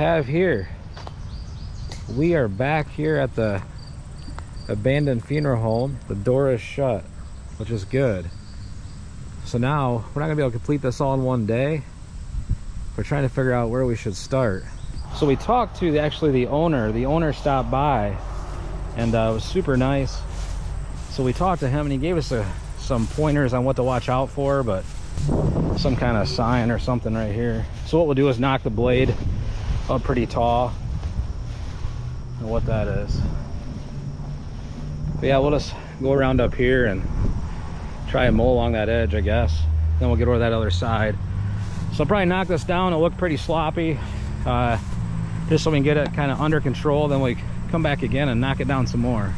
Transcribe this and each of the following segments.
have here? We are back here at the abandoned funeral home. The door is shut, which is good. So now we're not gonna be able to complete this all in one day. We're trying to figure out where we should start. So we talked to the owner. The owner stopped by, and it was super nice. So we talked to him, and he gave us some pointers on what to watch out for, but some kind of sign or something right here. So what we'll do is knock the blade up pretty tall. And what that is. But yeah, we'll just go around up here and try and mow along that edge, I guess. Then we'll get over that other side. So I'll probably knock this down. It'll look pretty sloppy, just so we can get it kind of under control. Then we come back again and knock it down some more.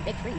big tree.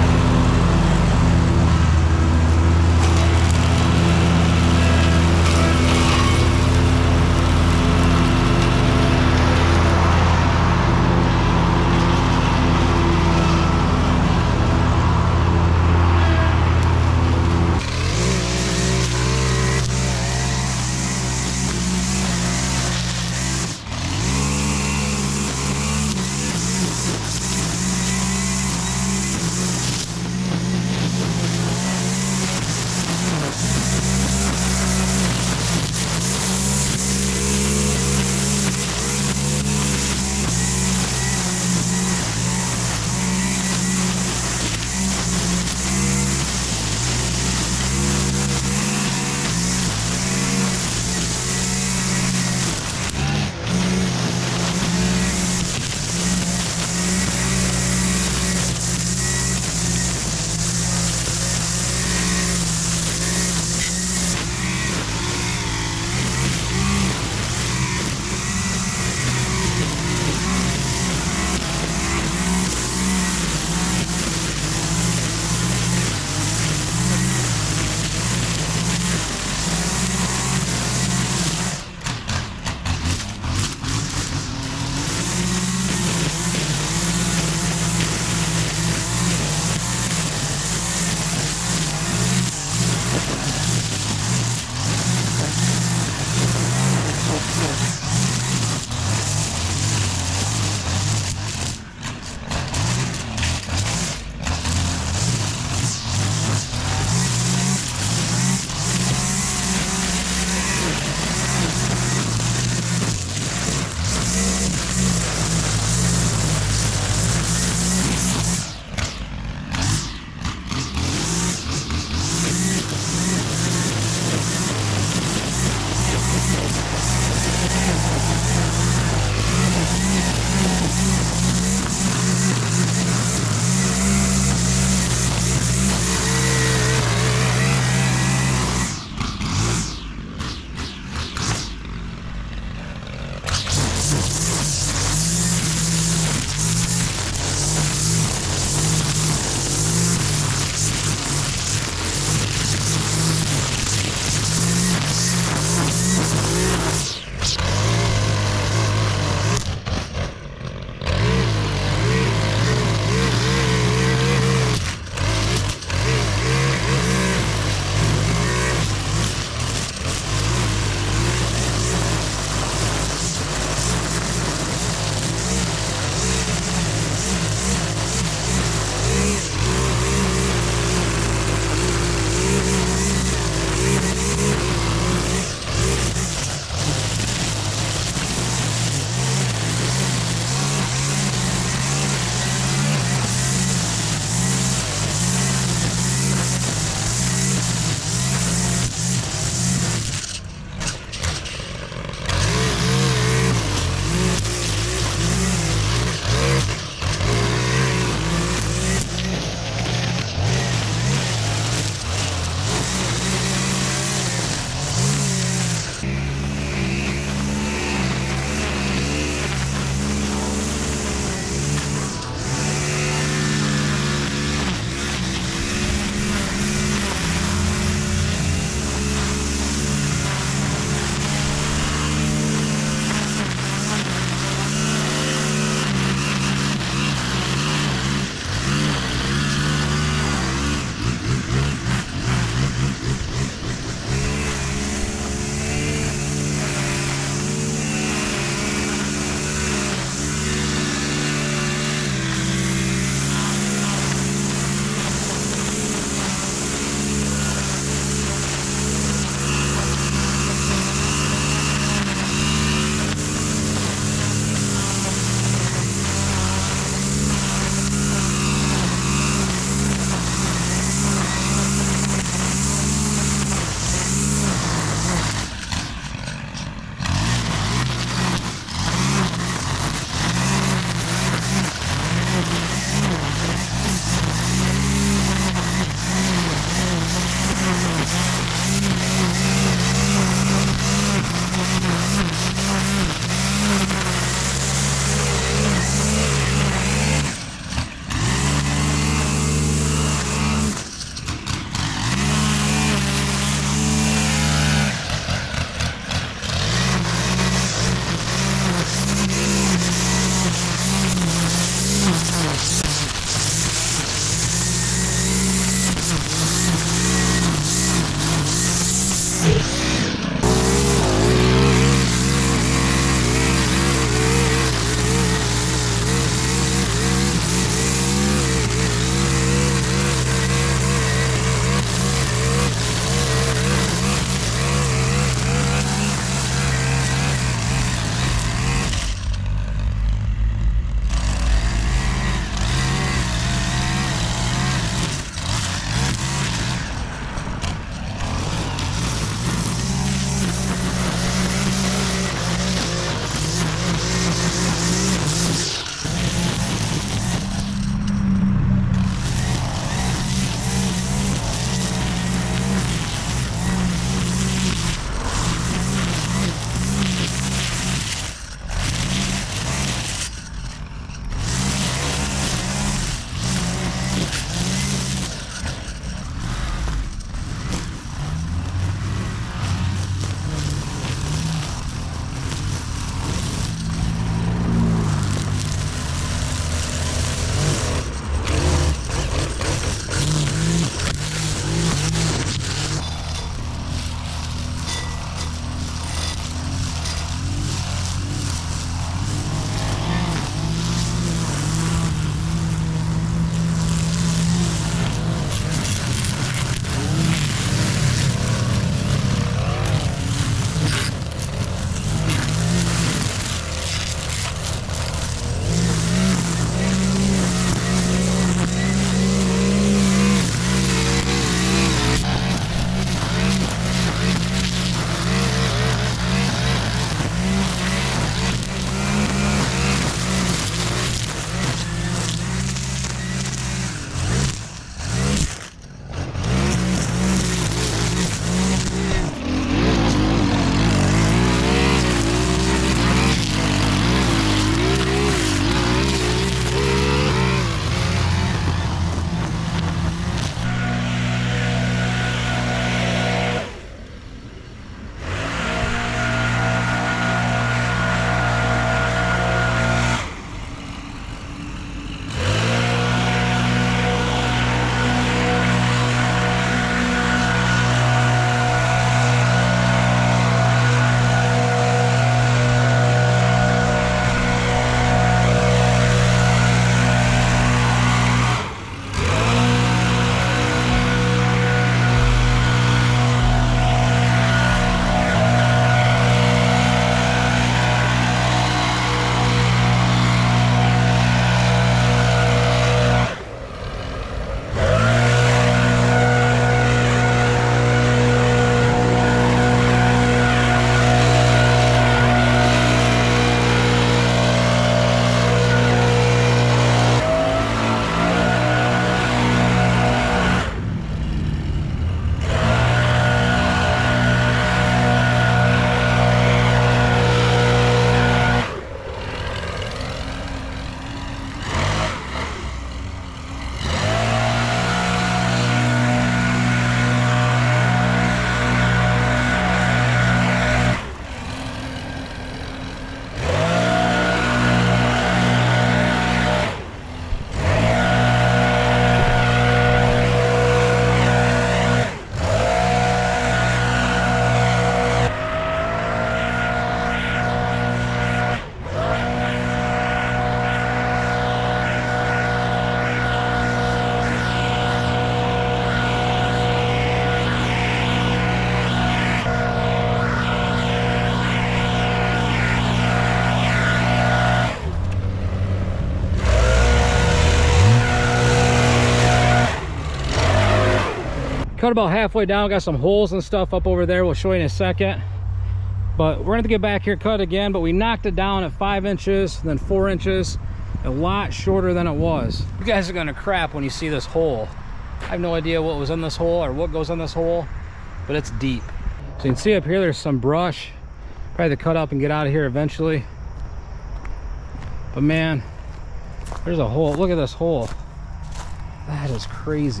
cut about halfway down, got some holes and stuff up over there. We'll show you in a second. But we're gonna have to get back here, cut again, but we knocked it down at 5 inches, then 4 inches, a lot shorter than it was. You guys are gonna crap when you see this hole. I have no idea what was in this hole or what goes in this hole, but it's deep. So you can see up here, there's some brush. Probably to cut up and get out of here eventually. But man, there's a hole. Look at this hole. That is crazy.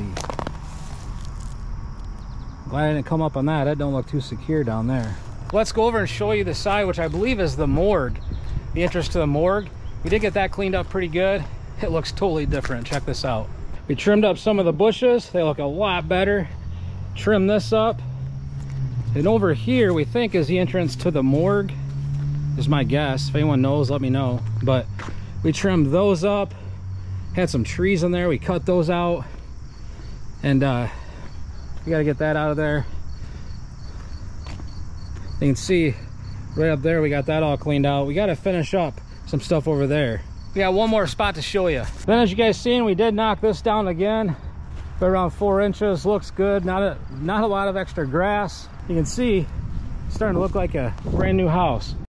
Glad I didn't come up on that. That don't look too secure down there. Let's go over and show you the side, which I believe is the morgue. The entrance to the morgue. We did get that cleaned up pretty good. It looks totally different. Check this out. We trimmed up some of the bushes. They look a lot better. Trim this up. And over here, we think is the entrance to the morgue. Is my guess. If anyone knows, let me know. But we trimmed those up. Had some trees in there. We cut those out. And we got to get that out of there. You can see right up there, we got that all cleaned out. We got to finish up some stuff over there. We got one more spot to show you. Then as you guys seen, we did knock this down again by around 4 inches. Looks good. Not a lot of extra grass. You can see it's starting to look like a brand new house.